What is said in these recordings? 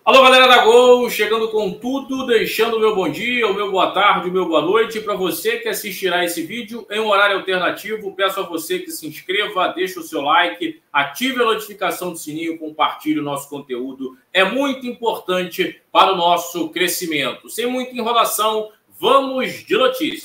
Alô, galera da Gol, chegando com tudo, deixando o meu bom dia, o meu boa tarde, o meu boa noite. Para você que assistirá esse vídeo em um horário alternativo, peço a você que se inscreva, deixe o seu like, ative a notificação do sininho, compartilhe o nosso conteúdo. É muito importante para o nosso crescimento. Sem muita enrolação, vamos de notícias.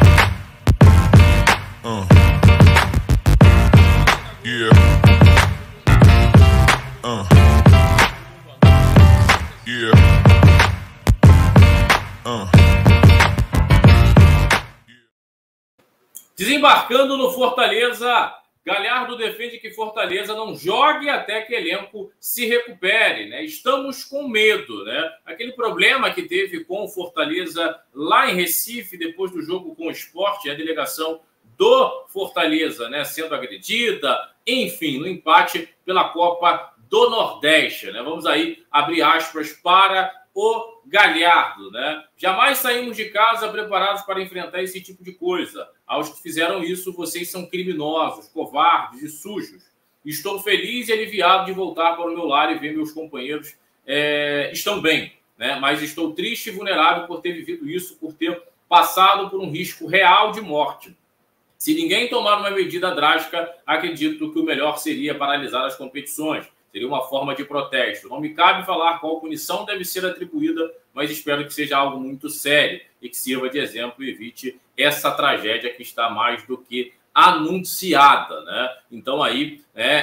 Desembarcando no Fortaleza, Galhardo defende que Fortaleza não jogue até que o elenco se recupere, né? Estamos com medo, né? Aquele problema que teve com o Fortaleza lá em Recife, depois do jogo com o Sport, a delegação do Fortaleza, né, sendo agredida, enfim, no empate pela Copa do Nordeste, né? Vamos aí abrir aspas para o Galhardo, né? Jamais saímos de casa preparados para enfrentar esse tipo de coisa. Aos que fizeram isso, vocês são criminosos, covardes e sujos. Estou feliz e aliviado de voltar para o meu lar e ver meus companheiros estão bem, né? Mas estou triste e vulnerável por ter vivido isso, por ter passado por um risco real de morte. Se ninguém tomar uma medida drástica, acredito que o melhor seria paralisar as competições. Seria uma forma de protesto. Não me cabe falar qual punição deve ser atribuída, mas espero que seja algo muito sério e que sirva de exemplo e evite essa tragédia que está mais do que anunciada, né? Então aí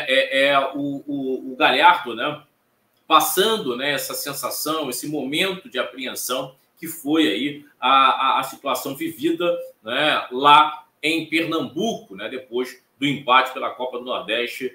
o Galhardo, né, passando, né, essa sensação, esse momento de apreensão que foi aí a situação vivida, né, lá em Pernambuco, né, depois do empate pela Copa do Nordeste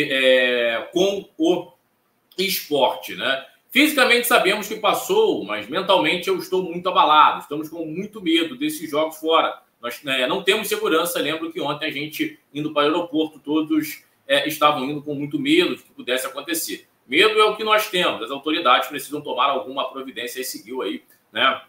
com o Sport, né? Fisicamente sabemos que passou, mas mentalmente eu estou muito abalado. Estamos com muito medo desses jogos fora. Nós não temos segurança. Lembro que ontem a gente, indo para o aeroporto, todos estavam indo com muito medo de que pudesse acontecer. Medo é o que nós temos. As autoridades precisam tomar alguma providência. E seguiu aí, né,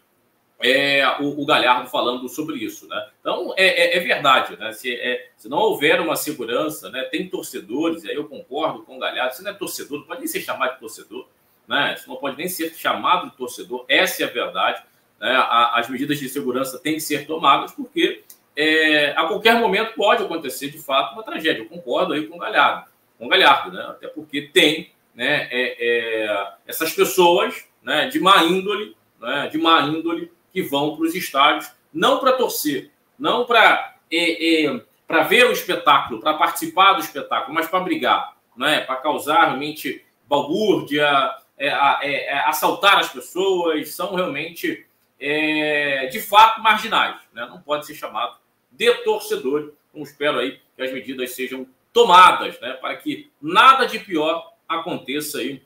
o Galhardo falando sobre isso, né? Então, é verdade, né? Se não houver uma segurança, né? Tem torcedores, e aí eu concordo com o Galhardo, se não é torcedor, não pode nem ser chamado de torcedor, né? Isso não pode nem ser chamado de torcedor, essa é a verdade, né? As medidas de segurança têm que ser tomadas, porque a qualquer momento pode acontecer, de fato, uma tragédia. Eu concordo aí com o Galhardo, né? Até porque tem, né, essas pessoas, né, de má índole, que vão para os estádios, não para torcer, não para ver o espetáculo, para participar do espetáculo, mas para brigar, né? Para causar realmente balbúrdia, assaltar as pessoas, são realmente, de fato, marginais, né? Não pode ser chamado de torcedor. Então, espero aí que as medidas sejam tomadas, né, para que nada de pior aconteça aí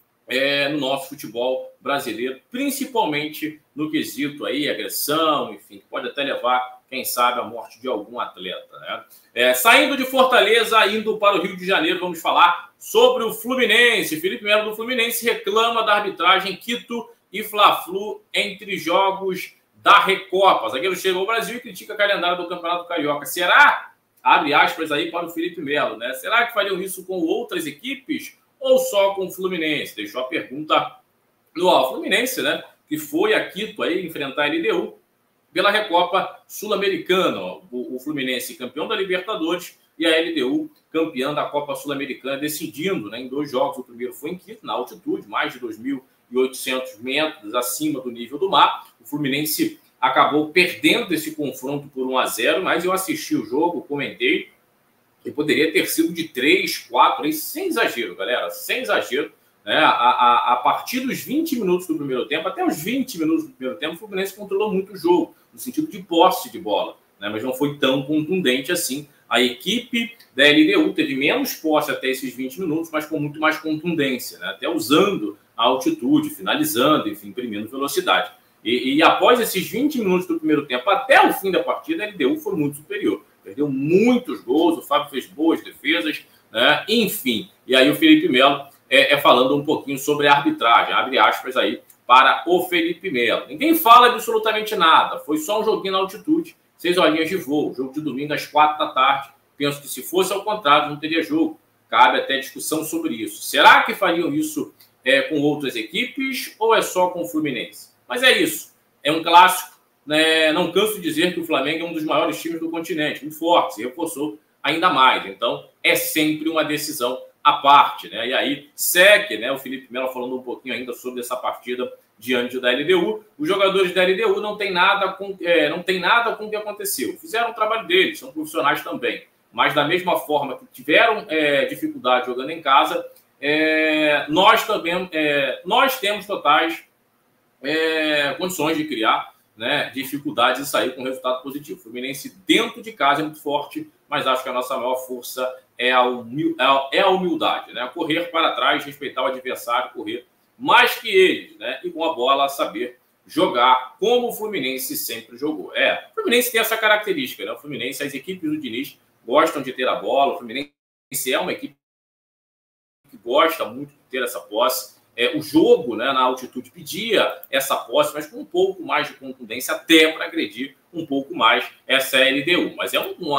no nosso futebol brasileiro, principalmente no quesito aí, agressão, enfim, que pode até levar, quem sabe, à morte de algum atleta, né? Saindo de Fortaleza, indo para o Rio de Janeiro, vamos falar sobre o Fluminense. Felipe Melo do Fluminense reclama da arbitragem Quito e Fla-Flu entre jogos da Recopa. Zagueiro chega ao Brasil e critica o calendário do Campeonato Carioca. Será? Abre aspas aí para o Felipe Melo, né? Será que fariam isso com outras equipes ou só com o Fluminense? Deixou a pergunta no Fluminense, né, que foi a Quito aí enfrentar a LDU pela Recopa Sul-Americana. O Fluminense campeão da Libertadores e a LDU campeã da Copa Sul-Americana, decidindo, né, em 2 jogos. O primeiro foi em Quito, na altitude, mais de 2.800 metros acima do nível do mar. O Fluminense acabou perdendo esse confronto por 1-0, mas eu assisti o jogo, comentei, e poderia ter sido de 3, 4, sem exagero, galera, sem exagero, né? A partir dos 20 minutos do primeiro tempo, até os 20 minutos do primeiro tempo, o Fluminense controlou muito o jogo, no sentido de posse de bola, né? Mas não foi tão contundente assim. A equipe da LDU teve menos posse até esses 20 minutos, mas com muito mais contundência, né? Até usando a altitude, finalizando, enfim, imprimindo velocidade. E após esses 20 minutos do primeiro tempo, até o fim da partida, a LDU foi muito superior. Perdeu muitos gols, o Fábio fez boas defesas, né? Enfim. E aí o Felipe Melo falando um pouquinho sobre a arbitragem, abre aspas aí para o Felipe Melo. Ninguém fala absolutamente nada, foi só um joguinho na altitude, 6 horinhas de voo, jogo de domingo às 4 da tarde. Penso que se fosse ao contrário, não teria jogo. Cabe até discussão sobre isso. Será que fariam isso com outras equipes ou é só com o Fluminense? Mas é isso, é um clássico, né? Não canso de dizer que o Flamengo é um dos maiores times do continente, muito forte, se reforçou ainda mais. Então, é sempre uma decisão à parte, né? E aí segue, né, o Felipe Melo falando um pouquinho ainda sobre essa partida diante da LDU. Os jogadores da LDU não tem nada com o que aconteceu. Fizeram o trabalho deles, são profissionais também. Mas da mesma forma que tiveram dificuldade jogando em casa, nós temos totais condições de criar, né, dificuldades e sair com resultado positivo. O Fluminense dentro de casa é muito forte, mas acho que a nossa maior força é a humildade, né? Correr para trás, respeitar o adversário, correr mais que eles, né? E com a bola saber jogar como o Fluminense sempre jogou. O Fluminense tem essa característica, né? O Fluminense, as equipes do Diniz gostam de ter a bola, o Fluminense é uma equipe que gosta muito de ter essa posse. O jogo, né, na altitude pedia essa posse, mas com um pouco mais de contundência, até para agredir um pouco mais essa LDU. Mas é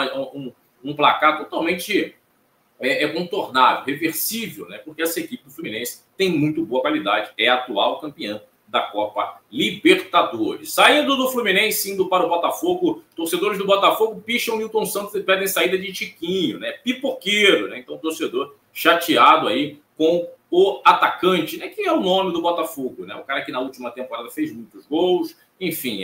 um placar totalmente contornável, reversível, né, porque essa equipe do Fluminense tem muito boa qualidade, é a atual campeã da Copa Libertadores. Saindo do Fluminense, indo para o Botafogo, torcedores do Botafogo picham Nilton Santos e pedem saída de Tiquinho, né, pipoqueiro, né, então torcedor chateado aí com o atacante, né, que é o nome do Botafogo, né, o cara que na última temporada fez muitos gols, enfim,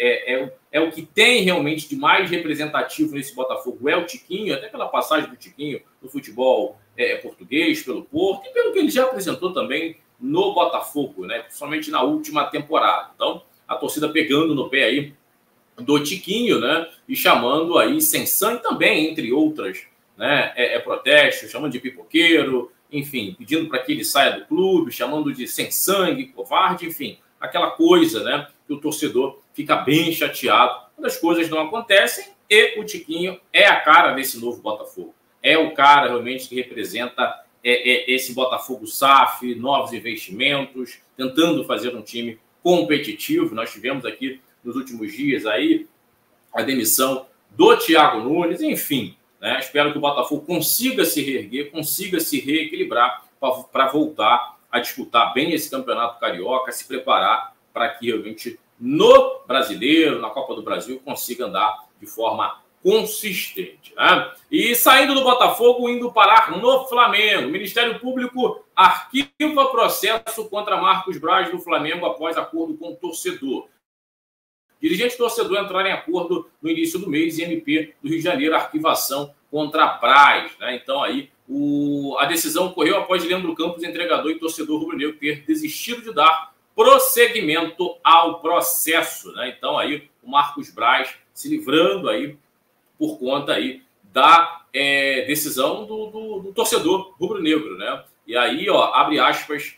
é o que tem realmente de mais representativo nesse Botafogo, é o Tiquinho, até pela passagem do Tiquinho no futebol português, pelo Porto, e pelo que ele já apresentou também no Botafogo, né, principalmente na última temporada. Então, a torcida pegando no pé aí do Tiquinho, né, e chamando aí sem sangue também, entre outras, né, protestos, chamando de pipoqueiro, enfim, pedindo para que ele saia do clube, chamando de sem sangue, covarde, enfim, aquela coisa, né, que o torcedor fica bem chateado quando as coisas não acontecem, e o Tiquinho é a cara desse novo Botafogo. É o cara realmente que representa esse Botafogo SAF, novos investimentos, tentando fazer um time competitivo. Nós tivemos aqui nos últimos dias aí a demissão do Thiago Nunes, enfim, né? Espero que o Botafogo consiga se reerguer, consiga se reequilibrar para voltar a disputar bem esse campeonato carioca, se preparar para que realmente no Brasileiro, na Copa do Brasil, consiga andar de forma consistente, né? E saindo do Botafogo, indo parar no Flamengo. O Ministério Público arquiva processo contra Marcos Braz do Flamengo após acordo com o torcedor. Dirigente torcedor entraram em acordo no início do mês e MP do Rio de Janeiro, arquivação contra Braz, né? Então aí a decisão ocorreu após Leandro Campos, entregador e torcedor rubro-negro, ter desistido de dar prosseguimento ao processo, né? Então aí o Marcos Braz se livrando aí por conta aí da decisão do torcedor rubro-negro, né? E aí, ó, abre aspas,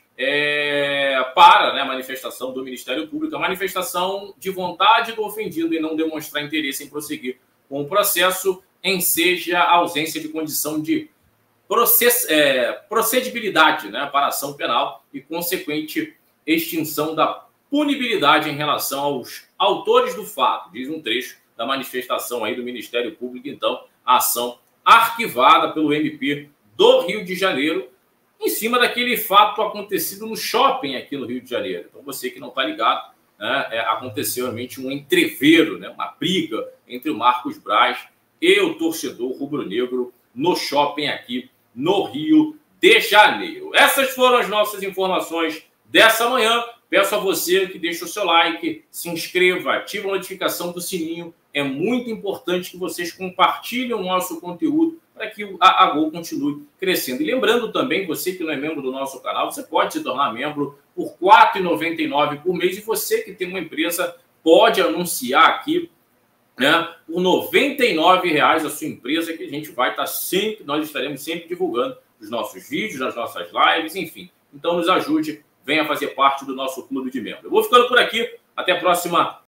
para, né, a manifestação do Ministério Público, a manifestação de vontade do ofendido em não demonstrar interesse em prosseguir com o processo enseja a ausência de condição de procedibilidade, né, para ação penal e consequente extinção da punibilidade em relação aos autores do fato, diz um trecho da manifestação aí do Ministério Público. Então, a ação arquivada pelo MP do Rio de Janeiro em cima daquele fato acontecido no shopping aqui no Rio de Janeiro. Então, você que não está ligado, né, aconteceu realmente um entreveiro, né, uma briga entre o Marcos Braz e o torcedor rubro-negro no shopping aqui no Rio de Janeiro. Essas foram as nossas informações dessa manhã. Peço a você que deixe o seu like, se inscreva, ative a notificação do sininho. É muito importante que vocês compartilhem o nosso conteúdo para que a Gol continue crescendo. E lembrando também, você que não é membro do nosso canal, você pode se tornar membro por R$ 4,99 por mês. E você que tem uma empresa pode anunciar aqui, né, por R$ 99,00 a sua empresa, que a gente vai estar sempre, nós estaremos sempre divulgando os nossos vídeos, as nossas lives, enfim. Então nos ajude, venha fazer parte do nosso clube de membros. Eu vou ficando por aqui, até a próxima